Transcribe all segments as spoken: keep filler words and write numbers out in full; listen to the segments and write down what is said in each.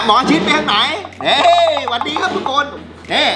หมอชิดไปทางไหนเฮ้ยสวัสดีครับทุกคนเฮ้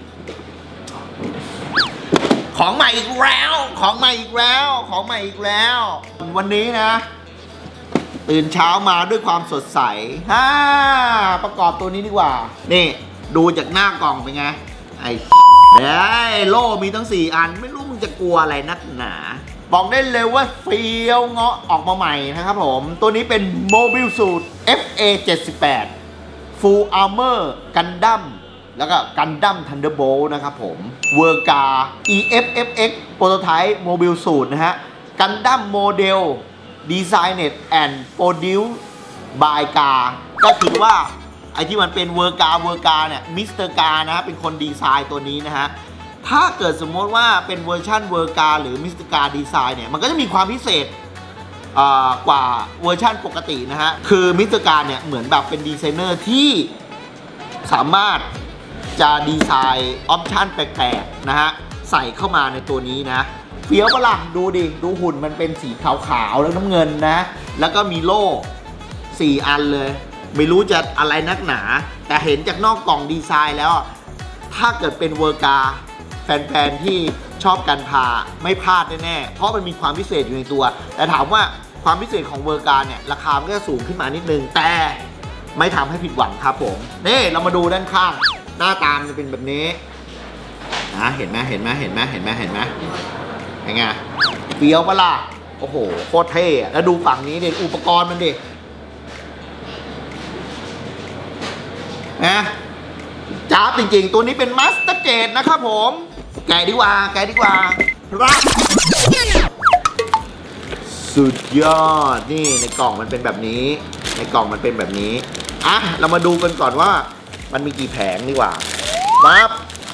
ของใหม่อีกแล้วของใหม่อีกแล้วของใหม่อีกแล้ววันนี้นะตื่นเช้ามาด้วยความสดใสฮ่าประกอบตัวนี้ดีกว่านี่ดูจากหน้ากล่องเป็นไงไอ้ไอ้โล่มีทั้งสี่อันไม่รู้มึงจะกลัวอะไรนักหนาบอกได้เลยว่าเฟี้ยวเงาะออกมาใหม่นะครับผมตัวนี้เป็น Mobile Suit เอฟ เอ เจ็ดสิบแปด Full Armor Gundam แล้วก็ Gundam Thunderbolt นะครับผมเวอร์กา อี เอฟ เอฟ เอ็กซ์ Prototype Mobile Suit นะฮะ Gundam Model Designed and Produced by กาก็คือว่าไอ้ที่มันเป็นเวอร์กาเวอร์กาเนี่ยมิสเตอร์กานะฮะเป็นคนดีไซน์ตัวนี้นะฮะถ้าเกิดสมมติว่าเป็นเวอร์ชันเวอร์กาหรือมิสเตอร์กาดีไซน์เนี่ยมันก็จะมีความพิเศษกว่าเวอร์ชันปกตินะฮะคือมิสเตอร์กาเนี่ยเหมือนแบบเป็นดีไซเนอร์ที่สามารถจะดีไซน์ออปชันแปลกๆนะฮะใส่เข้ามาในตัวนี้นะเฟี้ยวปะล่ะดูดิดูหุ่นมันเป็นสีขาวๆแล้วน้ำเงินนะแล้วก็มีโล่สี่อันเลยไม่รู้จะอะไรนักหนาแต่เห็นจากนอกกล่องดีไซน์แล้วถ้าเกิดเป็นเวอร์กาแฟนๆที่ชอบการพาไม่พลาดแน่ๆเพราะมันมีความพิเศษอยู่ในตัวแต่ถามว่าความพิเศษของเวอร์กาเนี่ยราคามันก็สูงขึ้นมานิดนึงแต่ไม่ทำให้ผิดหวังครับผมนี่เรามาดูด้านข้างหน้าตามันจะเป็นแบบนี้นะเห็นไหมเห็นไหมเห็นไหมเห็นไหมเห็นไหมยังไงเฟี้ยวปะล่ะโอ้โหโคตรเท่แล้วดูฝั่งนี้ดิอุปกรณ์มันดินะจ้าบจริงๆตัวนี้เป็นมาสเตอร์เกตนะครับผมแกะดีกว่าแกะดีกว่าครับสุดยอดนี่ในกล่องมันเป็นแบบนี้ในกล่องมันเป็นแบบนี้อ่ะเรามาดูกันก่อนว่ามันมีกี่แผงดีกว่าปั๊บ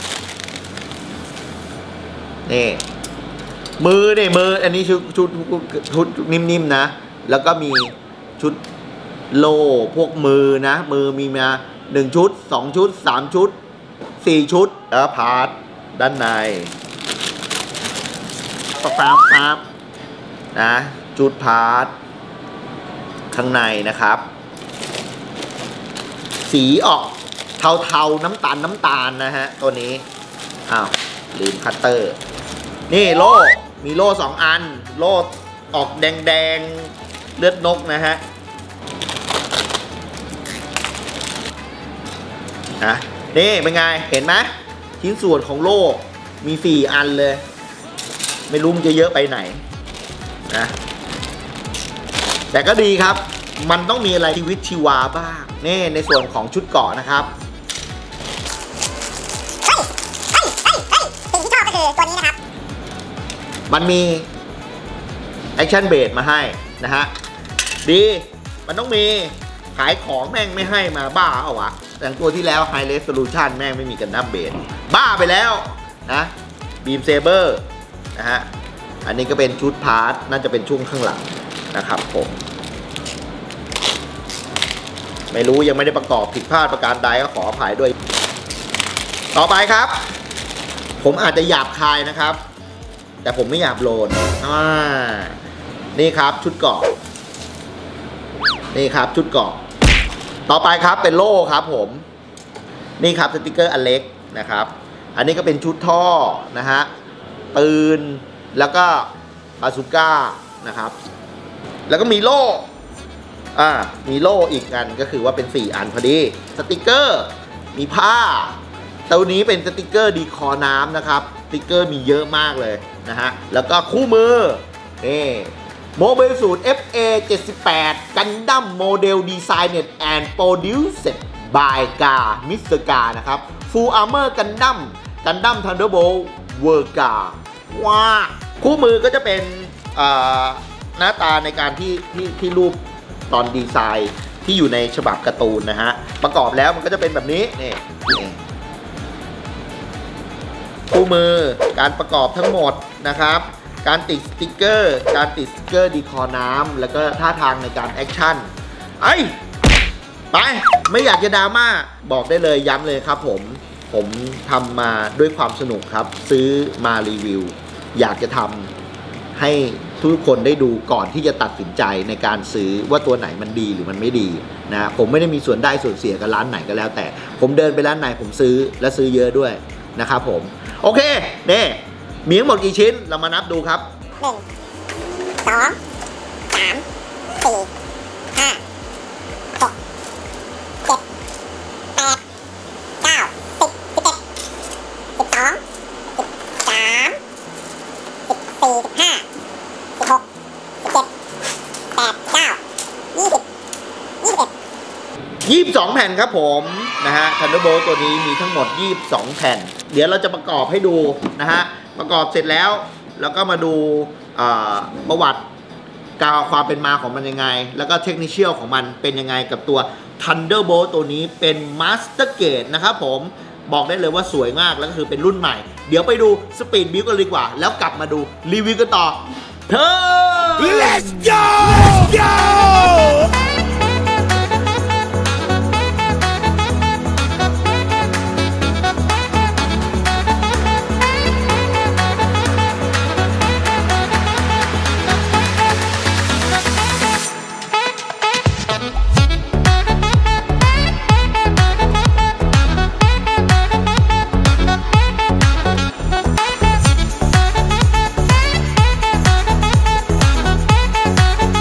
นี่มือเนี่ยมืออันนี้ชุดชุดชุดนิ่มๆนะแล้วก็มีชุดโล่พวกมือนะมือมีมาหนึ่งชุดสองชุดสามชุดสี่ชุดแล้วพาร์ทด้านในปั๊บปั๊บปั๊บนะชุดพาร์ทข้างในนะครับสีออกเทาๆน้ำตาลน้ำตาลนะฮะตัวนี้อ้าวลืมคัตเตอร์นี่โล่มีโล่สองอันโล่ออกแดงๆเลือดนกนะฮะนะนี่เป็นไงเห็นไหมชิ้นส่วนของโล่มีสี่อันเลยไม่รู้มันจะเยอะไปไหนนะแต่ก็ดีครับมันต้องมีอะไรชีวิตชีวาบ้างนี่ในส่วนของชุดเกราะนะครับเฮ้ยเฮ้ยเฮ้ยเฮ้ยสิ่งที่ชอบก็คือตัวนี้นะครับมันมีแอคชั่นเบสมาให้นะฮะดีมันต้องมีขายของแม่งไม่ให้มาบ้าเอาวะอย่างตัวที่แล้วไฮเรสโซลูชันแม่งไม่มีกันดั้มเบสบ้าไปแล้วนะบีมเซเบอร์นะฮะอันนี้ก็เป็นชุดพาร์ทน่าจะเป็นช่วงข้างหลังนะครับผมไม่รู้ยังไม่ได้ประกอบผิดพลาดประการใดก็ขออภัยด้วยต่อไปครับผมอาจจะหยาบคายนะครับแต่ผมไม่หยาบโลนอ่านี่ครับชุดเกราะนี่ครับชุดเกราะต่อไปครับเป็นโล่ครับผมนี่ครับสติกเกอร์อันเล็กนะครับอันนี้ก็เป็นชุดท่อนะฮะปืนแล้วก็บาซูก้านะครับแล้วก็มีโล่อ่ามีโล่อีกอันก็คือว่าเป็นสี่อันพอดีสติกเกอร์มีผ้าตัวนี้เป็นสติกเกอร์ดีคอน้ำนะครับสติกเกอร์มีเยอะมากเลยนะฮะแล้วก็คู่มือนี่Mobile Suit เอฟ เอ เจ็ดสิบแปด Gundam Model Designed and Produced by กา มิสเตอร์ กา นะครับ Full Armor Gundam Gundam Thunderbolt เวอร์กาว้าคู่มือก็จะเป็นหน้าตาในการที่ที่ที่รูปตอนดีไซน์ที่อยู่ในฉบับการ์ตูนนะฮะประกอบแล้วมันก็จะเป็นแบบนี้นี่คู่มือการประกอบทั้งหมดนะครับการติดสติ๊กเกอร์การติดสติ๊กเกอร์ดีคอน้ำแล้วก็ท่าทางในการแอคชั่นไอ้ไปไม่อยากจะดราม่าบอกได้เลยย้ำเลยครับผมผมทำมาด้วยความสนุกครับซื้อมารีวิวอยากจะทำให้ทุกคนได้ดูก่อนที่จะตัดสินใจในการซื้อว่าตัวไหนมันดีหรือมันไม่ดีนะผมไม่ได้มีส่วนได้ส่วนเสียกับร้านไหนก็แล้วแต่ผมเดินไปร้านไหนผมซื้อและซื้อเยอะด้วยนะครับผมโอเคนี่มีทั้งหมดกี่ชิ้นเรามานับดูครับหนึ่งสองสามสี่ห้าหกเจ็ดแปดเก้าสิบสิบเอ็ดสิบสองสิบสามสิบสี่สิบห้าสิบหกสิบเจ็ดแปดเก้ายี่สิบยี่สิบเอ็ดยี่สิบสองแผ่นครับผมนะฮะ Thunderbolt ตัวนี้มีทั้งหมดยี่สิบสองแผ่นเดี๋ยวเราจะประกอบให้ดูนะฮะประกอบเสร็จแล้วแล้วก็มาดูประวัติการความเป็นมาของมันยังไงแล้วก็เทคนิคเชียลของมันเป็นยังไงกับตัว Thunderbolt ตัวนี้เป็น Master Gate นะครับผมบอกได้เลยว่าสวยมากแล้วก็คือเป็นรุ่นใหม่เดี๋ยวไปดู Speed Build กันดีกว่าแล้วกลับมาดูรีวิวกันต่อเฮ้ย Let's go go เ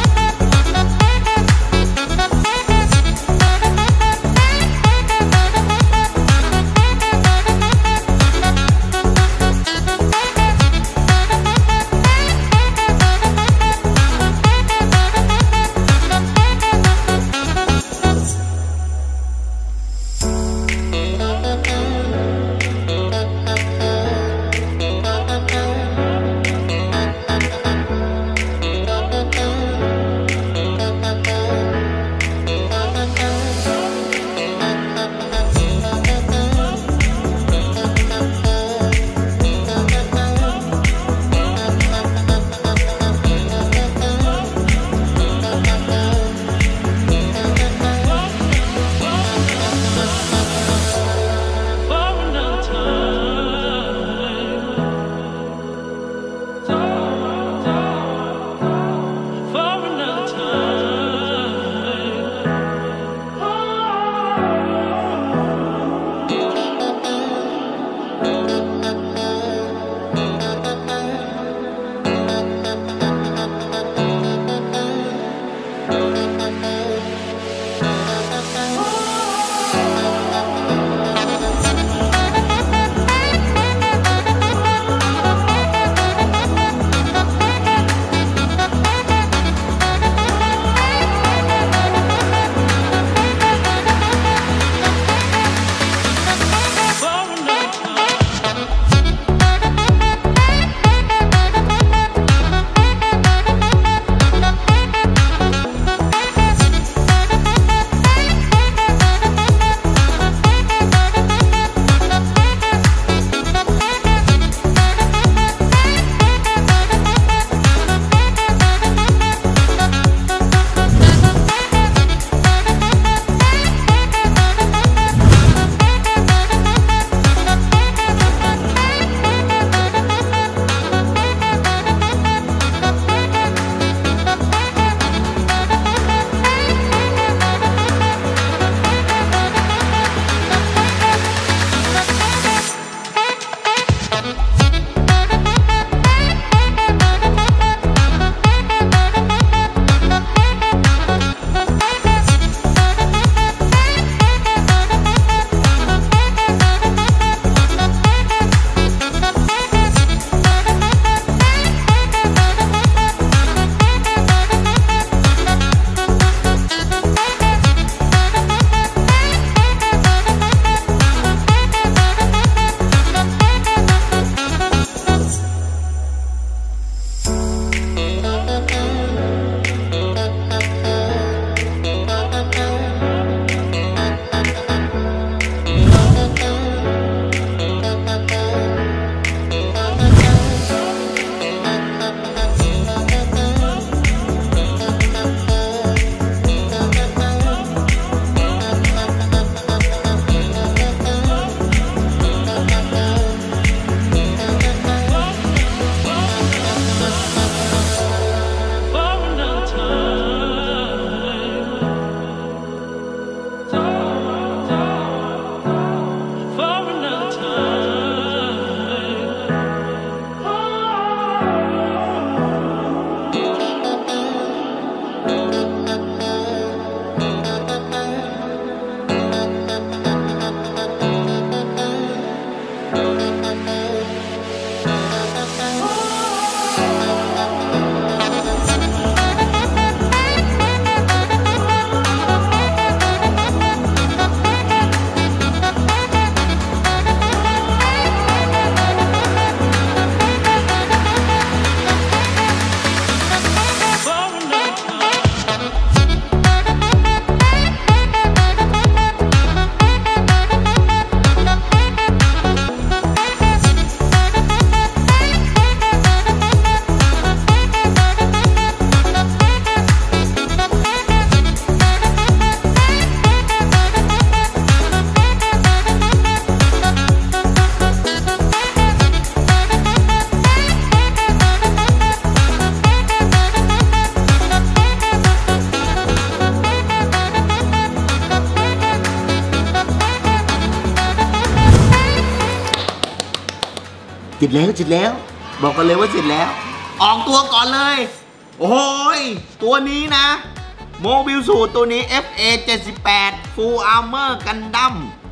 เสร็จแล้วเสร็จแล้วบอกกันเลยว่าเสร็จแล้วออกตัวก่อนเลยโอ้ยตัวนี้นะโมบิลสูตรตัวนี้ เอฟ เอ เจ็ดสิบแปด Full Armor Gundam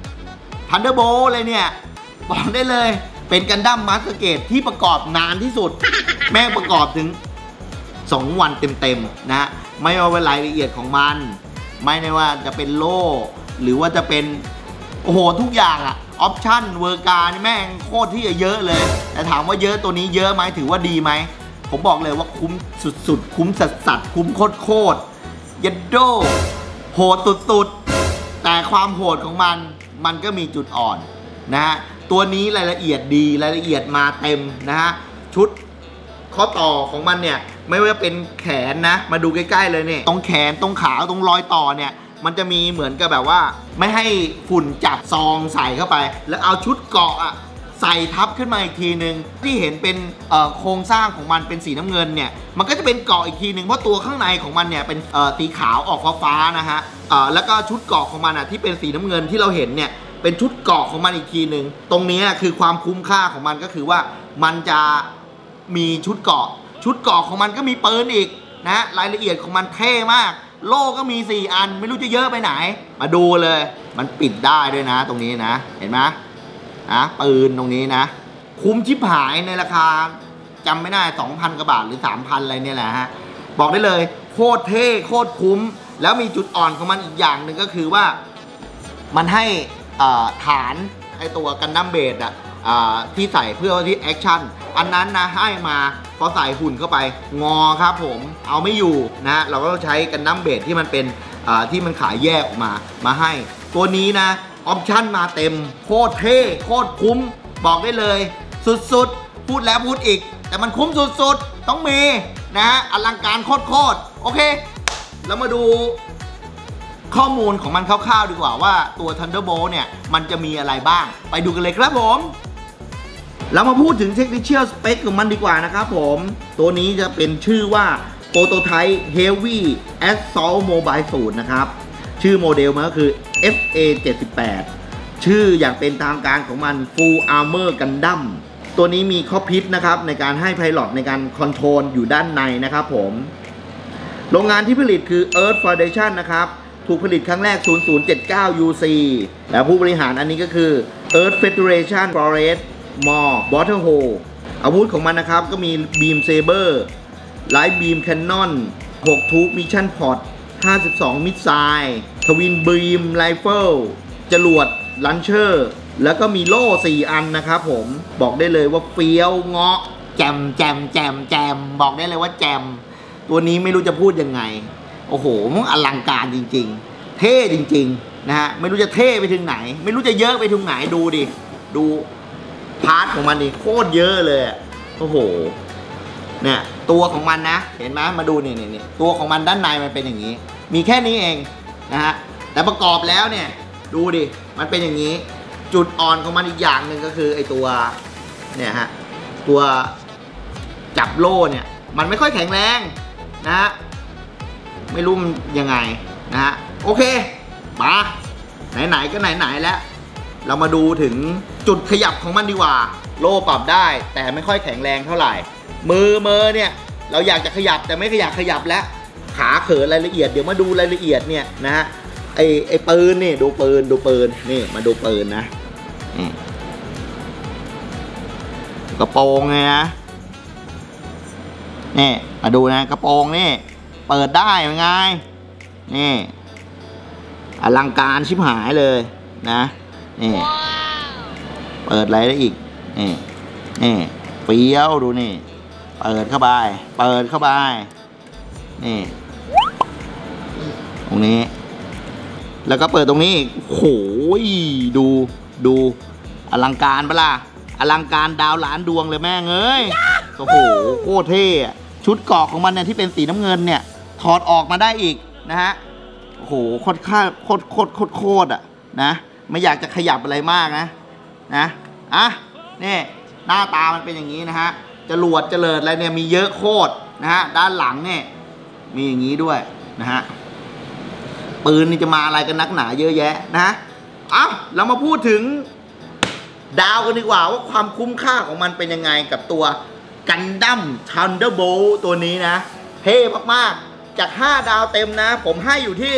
Thunderbolt เลยเนี่ยบอกได้เลยเป็นกันดั้มมาสเตอร์เกตที่ประกอบนานที่สุดแม่งประกอบถึงสองวันเต็มๆนะไม่ว่ารายละเอียดของมันไม่ได้ว่าจะเป็นโล่หรือว่าจะเป็นโอ้โหทุกอย่างอะออปชั่นเวอร์การแม่งโคตรที่จะเยอะเลยแต่ถามว่าเยอะตัวนี้เยอะไหมถือว่าดีไหมผมบอกเลยว่าคุ้มสุดๆคุ้มสัสๆคุ้มโคตรๆยัดโดโหดสุดๆแต่ความโหดของมันมันก็มีจุดอ่อนนะฮะตัวนี้รายละเอียดดีรายละเอียดมาเต็มนะฮะชุดข้อต่อของมันเนี่ยไม่ว่าเป็นแขนนะมาดูใกล้ๆเลยเนี่ยตรงแขนตรงขาตรงรอยต่อเนี่ยมันจะมีเหมือนกับแบบว่าไม่ให้ฝุ่นจับซองใส่เข้าไปแล้วเอาชุดเกราะอะใส่ทับขึ้นมาอีกทีนึงที่เห็นเป็นเอ่อโครงสร้างของมันเป็นสีน้ำเงินเนี่ยมันก็จะเป็นเกราะอีกทีนึงเพราะตัวข้างในของมันเนี่ยเป็นเอ่อสีขาวออกฟ้าๆนะฮะเอ่อแล้วก็ชุดเกราะของมันอะที่เป็นสีน้ำเงินที่เราเห็นเนี่ยเป็นชุดเกราะของมันอีกทีหนึ่งตรงนี้คือความคุ้มค่าของมันก็คือว่ามันจะมีชุดเกราะชุดเกราะของมันก็มีปืนอีกนะรายละเอียดของมันเท่มากโล่ก็มีสี่อันไม่รู้จะเยอะไปไหนมาดูเลยมันปิดได้ด้วยนะตรงนี้นะเห็นไหมนะปืนตรงนี้นะคุ้มชิบหายในราคาจำไม่ได้ สองพัน กว่าบาทหรือ สามพัน อะไรเนี่ยแหละฮะบอกได้เลยโคตรเท่โคตรคุ้มแล้วมีจุดอ่อนของมันอีกอย่างหนึ่งก็คือว่ามันให้ฐานไอตัวกันดั้มเบสอะที่ใส่เพื่อที่แอคชั่นอันนั้นนะให้มาพอใส่หุ่นเข้าไปงอครับผมเอาไม่อยู่นะเราก็ใช้กันดั้มเบสที่มันเป็นที่มันขายแยกออกมามาให้ตัวนี้นะออปชั่นมาเต็มโคตรเท่โคตรคุ้มบอกได้เลยสุดๆพูดแล้วพูดอีกแต่มันคุ้มสุดๆต้องมีนะฮะอลังการโคตรๆโอเคแล้วมาดูข้อมูลของมันคร่าวๆดีกว่าว่าตัว Thunderbolt เนี่ยมันจะมีอะไรบ้างไปดูกันเลยครับผมเรามาพูดถึง Technical Spec ของมันดีกว่านะครับผมตัวนี้จะเป็นชื่อว่า Prototype Heavy Assault Mobile Suit นะครับชื่อโมเดลมันก็คือ เอฟ เอ เจ็ดสิบแปด ชื่ออย่างเป็นทางการของมัน Full Armor Gundam ตัวนี้มีข้อพิษนะครับในการให้ Pilot ในการคอนโทรลอยู่ด้านในนะครับผมโรงงานที่ผลิตคือ Earth Foundation นะครับถูกผลิตครั้งแรก ศูนย์ ศูนย์ เจ็ด เก้า ยู ซี แล้วผู้บริหารอันนี้ก็คือ Earth Federation Forest Mall Waterhole อาวุธของมันนะครับก็มี Beam Saber Light Beam Cannon หก Tube Mission Pod ห้าสิบสอง Missile Twin Beam Rifle จรวด Launcher แล้วก็มีโล่สี่อันนะครับผมบอกได้เลยว่าเฟี้ยวเงาะแจมแจมแจมแจมบอกได้เลยว่าแจมตัวนี้ไม่รู้จะพูดยังไงโอ้โหมันอลังการจริงๆเท่จริงๆนะฮะไม่รู้จะเท่ไปถึงไหนไม่รู้จะเยอะไปถึงไหนดูดิดูพาร์ทของมันดิโคตรเยอะเลยโอ้โหเนี่ยตัวของมันนะเห็นไหมมาดูนี่นี่ตัวของมันด้านในมันเป็นอย่างนี้มีแค่นี้เองนะฮะแต่ประกอบแล้วเนี่ยดูดิมันเป็นอย่างนี้จุดอ่อนของมันอีกอย่างหนึ่งก็คือไอตัวเนี่ยฮะตัวจับโล่เนี่ยมันไม่ค่อยแข็งแรงนะฮะไม่รู้มันยังไงนะฮะโอเคมาไหนๆก็ไหนๆแล้วเรามาดูถึงจุดขยับของมันดีกว่าโล่ปรับได้แต่ไม่ค่อยแข็งแรงเท่าไหร่มือมือเนี่ยเราอยากจะขยับแต่ไม่ขยับขยับแล้วขาเขินรายละเอียดเดี๋ยวมาดูรายละเอียดเนี่ยนะฮะไอไอปืนนี่ดูปืนดูปืนนี่มาดูปืนนะกระโปรงไงนะนี่มาดูนะกระโปรงนี่เปิดได้เป็นไงนี่อลังการชิบหายเลยนะนี่ wow. เปิดอะไรได้อีกนี่นี่เฟี้ยวดูนี่เปิดเข้าไปเปิดเข้าไปนี่ตรงนี้แล้วก็เปิดตรงนี้โอ้โหดูดูอลังการปะล่ะอลังการดาวล้านดวงเลยแม่งเอ้ยโอ้โหโคตรเท่ชุดเกราะของมันเนี่ยที่เป็นสีน้ำเงินเนี่ยถอดออกมาได้อีกนะฮะโอ้โหโคตรค่าโคตรโคตรโคตรโคตรอ่ะนะไม่อยากจะขยับอะไรมากนะนะอ่ะนี่หน้าตามันเป็นอย่างนี้นะฮะจรวดเจริญอะไรเนี่ยมีเยอะโคตรนะฮะด้านหลังเนี่ยมีอย่างนี้ด้วยนะฮะปืนนี่จะมาอะไรกันนักหนาเยอะแยะนะเอ้าเรามาพูดถึงดาวกันดีกว่าว่าความคุ้มค่าของมันเป็นยังไงกับตัวกันดั้มทันเดอร์โบลต์ตัวนี้นะเท่มากๆจากห้าดาวเต็มนะผมให้อยู่ที่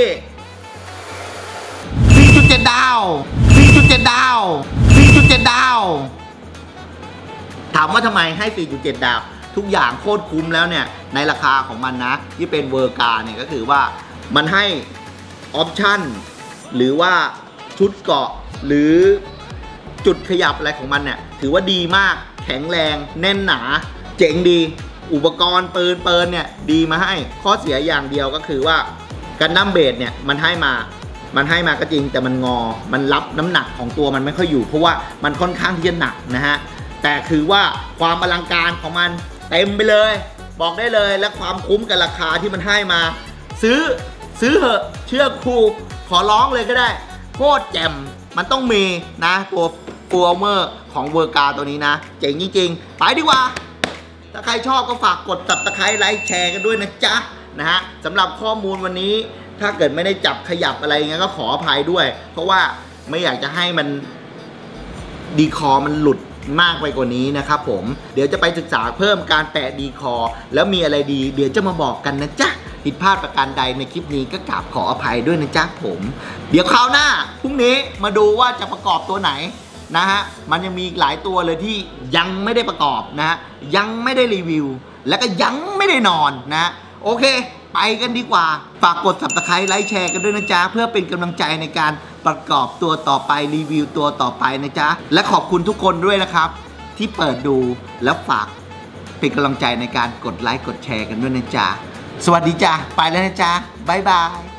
สี่จุดเจ็ด ดาว สี่จุดเจ็ด ดาว สี่จุดเจ็ด ดาวถามว่าทำไมให้ สี่จุดเจ็ด ดาวทุกอย่างโคตรคุ้มแล้วเนี่ยในราคาของมันนะที่เป็นเวอร์กาเนี่ยก็คือว่ามันให้ออปชั่นหรือว่าชุดเกาะหรือจุดขยับอะไรของมันเนี่ยถือว่าดีมากแข็งแรงแน่นหนาเจ๋งดีอุปกรณ์ปืนเปินเนี่ยดีมาให้ข้อเสียอย่างเดียวก็คือว่ากันดั้มเบสเนี่ยมันให้มามันให้มาก็จริงแต่มันงอมันรับน้ำหนักของตัวมันไม่ค่อยอยู่เพราะว่ามันค่อนข้างที่จะหนักนะฮะแต่คือว่าความอลังการของมันเต็มไปเลยบอกได้เลยและความคุ้มกับราคาที่มันให้มาซื้อซื้อเหอะเชื่อครูขอร้องเลยก็ได้โคตรแจ่มมันต้องมีนะตัวฟูลเมอร์ของเวอร์กาตัวนี้นะเจ๋งจริงๆไปดีกว่าถ้าใครชอบก็ฝากกด ซับสไครบ์ ไลค์แชร์กันด้วยนะจ๊ะนะฮะสำหรับข้อมูลวันนี้ถ้าเกิดไม่ได้จับขยับอะไรเงี้ยก็ขออภัยด้วยเพราะว่าไม่อยากจะให้มันดีคอมันหลุดมากไปกว่านี้นะครับผมเดี๋ยวจะไปศึกษาเพิ่มการแปะดีคอแล้วมีอะไรดีเดี๋ยวจะมาบอกกันนะจ๊ะผิดพลาดประการใดในคลิปนี้ก็กราบขออภัยด้วยนะจ๊ะผมเดี๋ยวคราวหน้าพรุ่งนี้มาดูว่าจะประกอบตัวไหนนะฮะมันยังมีอีกหลายตัวเลยที่ยังไม่ได้ประกอบนะฮะยังไม่ได้รีวิวแล้วก็ยังไม่ได้นอนนะโอเคไปกันดีกว่าฝากกด ซับสไครบ์ ไลค์แชร์กันด้วยนะจ๊ะเพื่อเป็นกำลังใจในการประกอบตัวต่อไปรีวิวตัวต่อไปนะจ๊ะและขอบคุณทุกคนด้วยนะครับที่เปิดดูแล้วฝากเป็นกำลังใจในการกดไลค์กดแชร์กันด้วยนะจ๊ะสวัสดีจ้ะไปแล้วนะจ๊ะบ๊ายบาย